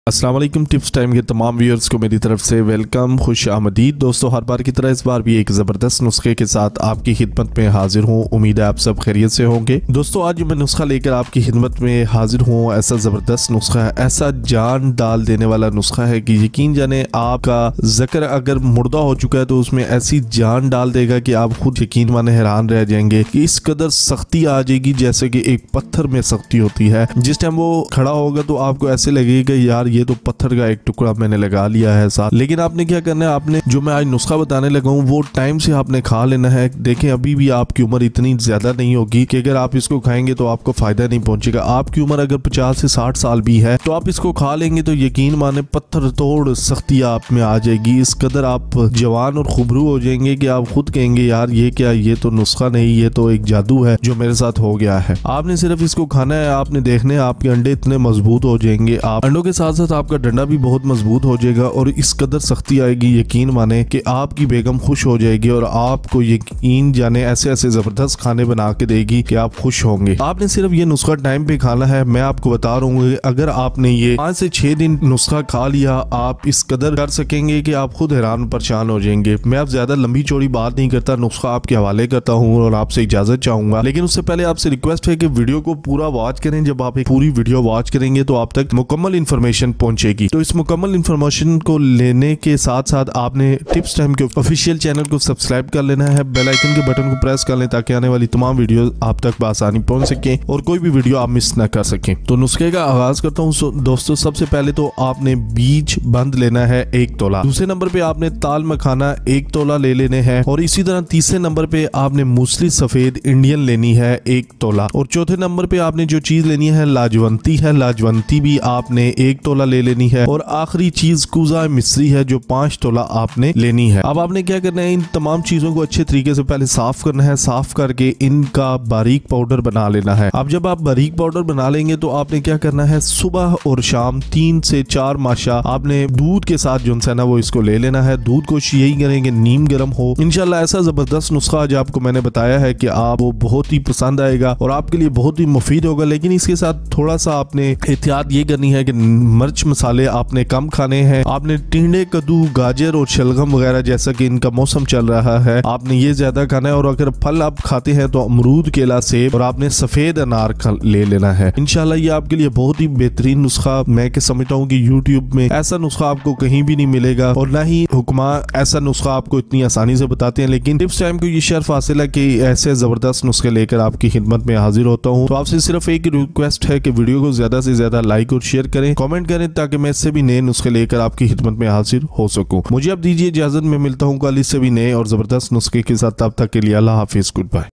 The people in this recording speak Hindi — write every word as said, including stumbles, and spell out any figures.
अस्सलाम वालेकुम। टिप्स टाइम के तमाम व्यूअर्स को मेरी तरफ से वेलकम, खुश आमदीद। दोस्तों, हर बार की तरह इस बार भी एक ज़बरदस्त नुस्खे के साथ आपकी खिदमत में हाजिर हूँ। उम्मीद है आप सब खैरियत से होंगे। दोस्तों, आज मैं नुस्खा लेकर आपकी खिदमत में हाजिर हूँ। ऐसा ज़बरदस्त नुस्खा है, ऐसा जान डाल देने वाला नुस्खा है कि यकीन जाने आपका ज़कर अगर मुर्दा हो चुका है तो उसमें ऐसी जान डाल देगा कि आप खुद यकीन माने हैरान रह जाएंगे कि इस कदर सख्ती आ जाएगी जैसे कि एक पत्थर में सख्ती होती है। जिस टाइम वो खड़ा होगा तो आपको ऐसे लगेगा यार ये तो पत्थर का एक टुकड़ा मैंने लगा लिया है साथ। लेकिन आपने क्या करना है, आपने जो मैं आज नुस्खा बताने लगा हूँ वो टाइम से आपने खा लेना है। देखें, अभी भी आपकी उम्र इतनी ज्यादा नहीं होगी कि अगर आप इसको खाएंगे तो आपको फायदा नहीं पहुंचेगा। आपकी उम्र अगर पचास से साठ साल भी है तो आप इसको खा लेंगे तो यकीन माने पत्थर तोड़ सख्ती आप में आ जाएगी। इस कदर आप जवान और खुबरू हो जाएंगे कि आप खुद कहेंगे यार ये क्या, ये तो नुस्खा नहीं, ये तो एक जादू है जो मेरे साथ हो गया है। आपने सिर्फ इसको खाना है, आपने देखने आपके अंडे इतने मजबूत हो जाएंगे, आप अंडों के साथ साथ आपका डंडा भी बहुत मजबूत हो जाएगा और इस कदर सख्ती आएगी यकीन माने कि आपकी बेगम खुश हो जाएगी और आपको यकीन जाने ऐसे ऐसे जबरदस्त खाने बना के देगी कि आप खुश होंगे। आपने सिर्फ ये नुस्खा टाइम पे खाना है। मैं आपको बता रहा हूँ, अगर आपने ये पाँच से छह दिन नुस्खा खा लिया, आप इस कदर कर सकेंगे कि आप खुद हैरान परेशान हो जाएंगे। मैं आप ज्यादा लंबी चौड़ी बात नहीं करता, नुस्खा आपके हवाले करता हूँ और आपसे इजाजत चाहूंगा। लेकिन उससे पहले आपसे रिक्वेस्ट है कि वीडियो को पूरा वॉच करें। जब आप एक पूरी वीडियो वॉच करेंगे तो आप तक मुकम्मल इन्फॉर्मेशन पहुंचेगी। तो इस मुकम्मल इन्फॉर्मेशन को लेने के साथ साथ आपने टिप्स टाइम के ऑफिशियल चैनल को सब्सक्राइब कर लेना है, बेल आइकन के बटन को प्रेस कर लें ताकि आने वाली तमाम वीडियो आप तक आसानी पहुंच सके और कोई भी वीडियो आप मिस ना कर सकें। तो नुस्खे का आगाज करता हूं। दोस्तों, सबसे पहले तो आपने बीज बंद लेना है एक तोला। दूसरे नंबर पे आपने ताल मखाना एक तोला ले लेने हैं और इसी तरह तीसरे नंबर पे आपने मूसली सफेद इंडियन लेनी है एक तोला और चौथे नंबर पे आपने जो चीज लेनी है लाजवंती है, लाजवंती भी आपने एक तोला ले लेनी है और आखिरी चीज कुजा मिस्री है जो पांच तोला आपने लेनी है। अब आपने क्या करना है, इन तमाम चीजों को अच्छे तरीके से पहले साफ करना है। साफ करके इनका बारीक पाउडर बना लेना है। अब जब आप बारीक पाउडर बना लेंगे तो आपने क्या करना है, सुबह और शाम तीन से चार माशा आपने दूध के साथ जो है ना वो इसको ले लेना है। दूध को यही करेंगे नीम गर्म हो। इंशाल्लाह ऐसा जबरदस्त नुस्खा आज आपको मैंने बताया है कि आप वो बहुत ही पसंद आएगा और आपके लिए बहुत ही मुफीद होगा। लेकिन इसके साथ थोड़ा सा आपने एहतियात ये करनी है कि मिर्च मसाले आपने कम खाने हैं। आपने टिंडे, कद्दू, गाजर और शलगम वगैरह, जैसा कि इनका मौसम चल रहा है, आपने ये ज्यादा खाना है। और अगर फल आप खाते हैं तो अमरूद, केला, सेब और आपने सफेद अनार ले लेना है। इंशाल्लाह ये आपके लिए बहुत ही बेहतरीन नुस्खा। मैं के समझता हूँ कि यूट्यूब में ऐसा नुस्खा आपको कहीं भी नहीं मिलेगा और ना ही हुक्मा ऐसा नुस्खा आपको इतनी आसानी से बताते हैं। लेकिन टिप्स टाइम को ये शर्फ हासिल है कि ऐसे जबरदस्त नुस्खे लेकर आपकी खिदमत में हाजिर होता हूँ। तो आपसे सिर्फ एक रिक्वेस्ट है कि वीडियो को ज्यादा से ज्यादा लाइक और शेयर करें, कमेंट करें ताकि मैं इससे भी नए नुस्खे लेकर आपकी खिदमत में हाजिर हो सकूं। मुझे अब दीजिए इजाजत, में मिलता हूँ कल इससे भी नए और जबरदस्त नुस्खे के साथ। तब तक के लिए अल्लाह हाफिज, गुड बाय।